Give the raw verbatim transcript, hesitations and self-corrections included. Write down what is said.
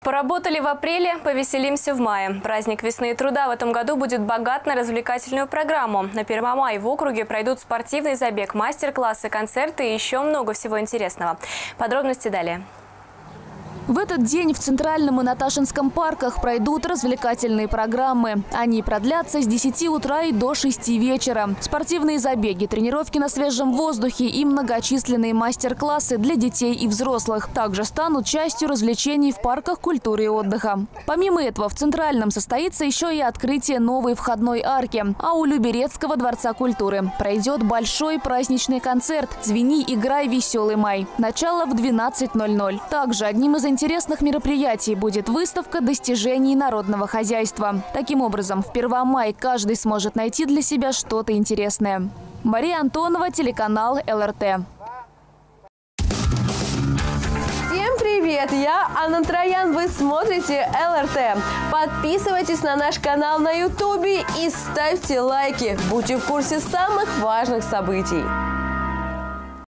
Поработали в апреле, повеселимся в мае. Праздник весны и труда в этом году будет богат на развлекательную программу. На Первомай в округе пройдут спортивный забег, мастер-классы, концерты и еще много всего интересного. Подробности далее. В этот день в Центральном и Наташинском парках пройдут развлекательные программы. Они продлятся с десяти утра и до шести вечера. Спортивные забеги, тренировки на свежем воздухе и многочисленные мастер-классы для детей и взрослых также станут частью развлечений в парках культуры и отдыха. Помимо этого, в Центральном состоится еще и открытие новой входной арки. А у Люберецкого дворца культуры пройдет большой праздничный концерт «Звени, играй, веселый май». Начало в двенадцать ноль ноль. Также одним из интересных мероприятий будет выставка достижений народного хозяйства. Таким образом, в Первомай каждый сможет найти для себя что-то интересное. Мария Антонова, телеканал эл эр тэ. Всем привет! Я Анна Троян, вы смотрите эл эр тэ. Подписывайтесь на наш канал на ютубе и ставьте лайки. Будьте в курсе самых важных событий.